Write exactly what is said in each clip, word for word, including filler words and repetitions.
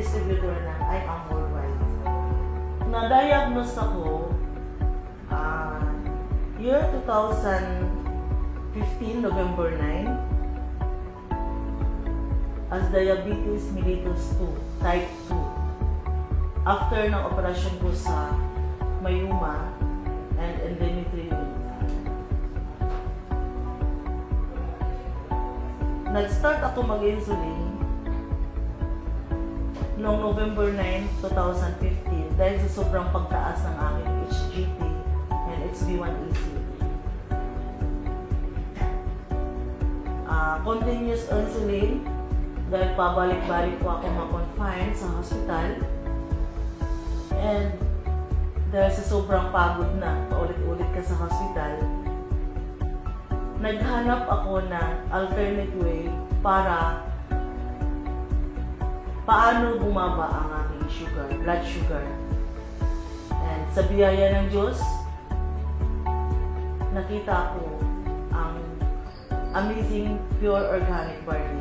distributor ng I A M Worldwide. Na-diagnose ako uh, year two thousand fifteen, November ninth, as Diabetes Mellitus Type two. After ng operasyon ko sa myoma and endometrium. Nag-start ako mag-insulin noong November ninth, two thousand fifteen dahil sa sobrang pagtaas ng aking H G T and H B one A C. Uh, continuous insulin dahil pabalik-balik po ako ma-confine sa hospital. And dahil sa sobrang pagod na, paulit-ulit ka sa hospital, naghanap ako ng alternate way para paano bumaba ang aking sugar, blood sugar. And sa biyaya ng Diyos, nakita ko ang amazing Pure Organic Barley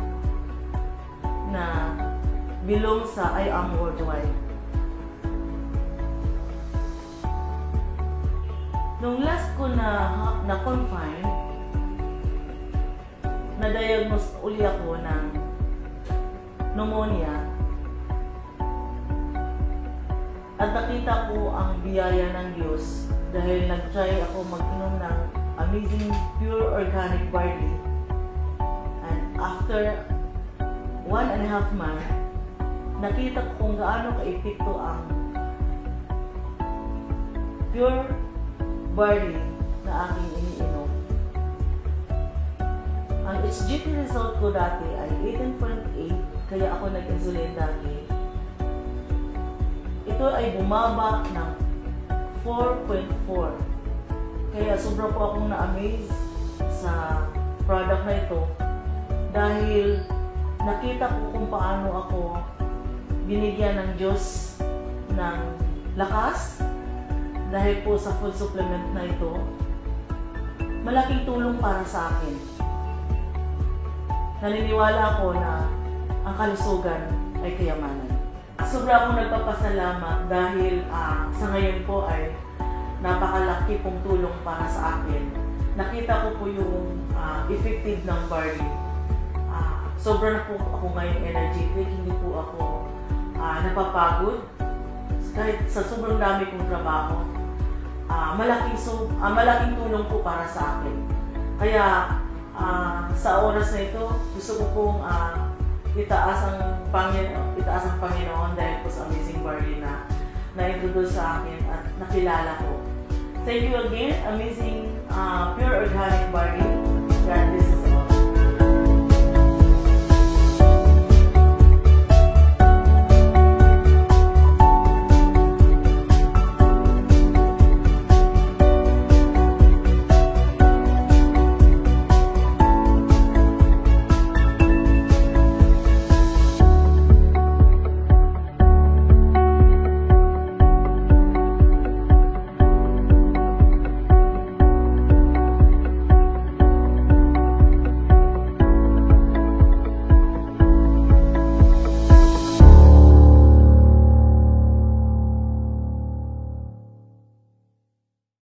na belong sa I A M Worldwide. Nung last ko na na-confine, na-diagnose uli ako ng pneumonia at nakita ko ang biyaya ng Diyos dahil nag-try ako mag-inom ng amazing Pure Organic Barley, and after one and a half month, nakita ko kung gaano ka-epekto ang Pure Barley na aking iniinom. Ang H G T result ko dati ay eighteen point eight, kaya ako nag-insulin dati. Ito ay bumaba ng four point four. Kaya sobra po akong na-amaze sa product na ito dahil nakita ko kung paano ako binigyan ng Diyos ng lakas dahil po sa food supplement na ito. Malaking tulong para sa akin. Naniniwala ako na ang kalusugan ay kayamanan. Sobra akong nagpapasalamat dahil uh, sa ngayon po ay napakalaki pong tulong para sa akin. Nakita ko po yung uh, effective ng barley. Uh, sobra na po ako ngayon energetic, hindi po ako uh, napapagod. Kahit sa sobrang dami kong trabaho, uh, malaking, so, uh, malaking tulong po para sa akin. Kaya uh, sa oras na ito, gusto ko pong uh, itaas ang Panginoon, itaas ang Panginoon dahil po sa amazing barley na na-introduce sa akin at nakilala ko. Thank you again, amazing uh, Pure Organic Barley. God bless you.